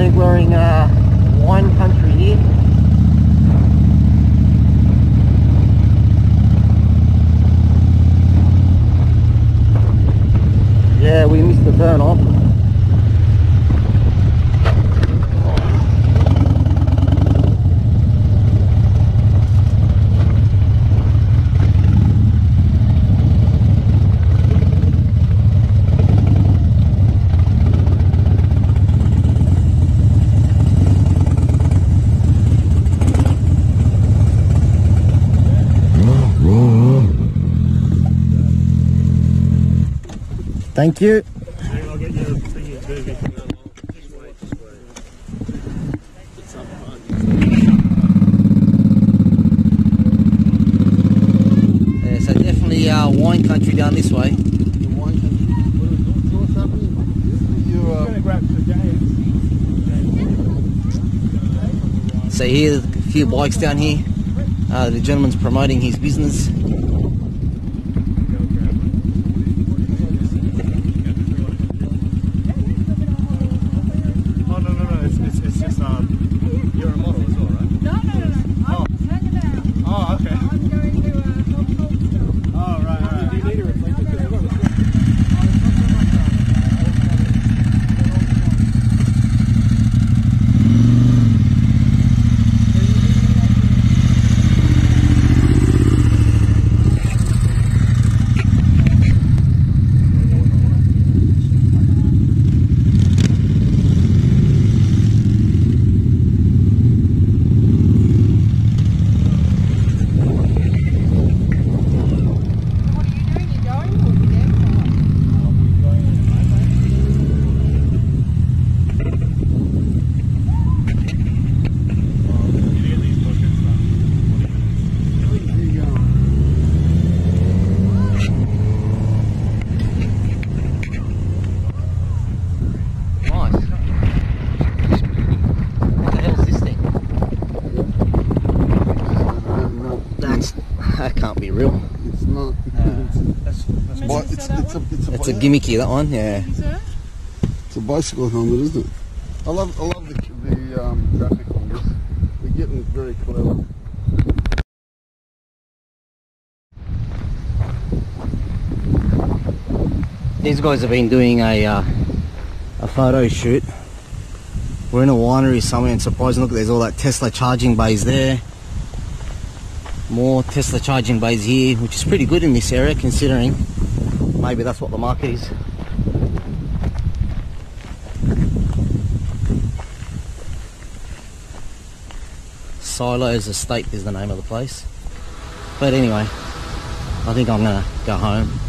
think we're in wine country here. Yeah, we missed the turn off. Thank you. I'll get you a thingy movie. Yeah, so definitely wine country down this way. The wine country. What's happening? You're going to grab the game. So here, a few bikes down here. The gentleman's promoting his business. You're a model as well, right? No. I'm just hanging out. Oh, okay. I'm going to a talk show. Oh, right. Do you need a reflector? That can't be real. It's not. It's a gimmicky, that one, yeah. It's a bicycle helmet, isn't it? I love the graphic on this. They're getting very clever. These guys have been doing a photo shoot. We're in a winery somewhere, and surprisingly, look, there's all that Tesla charging bays there. More Tesla charging bays here, which is pretty good in this area, considering maybe that's what the market is. Silos Estate is the name of the place. But anyway, I think I'm gonna go home.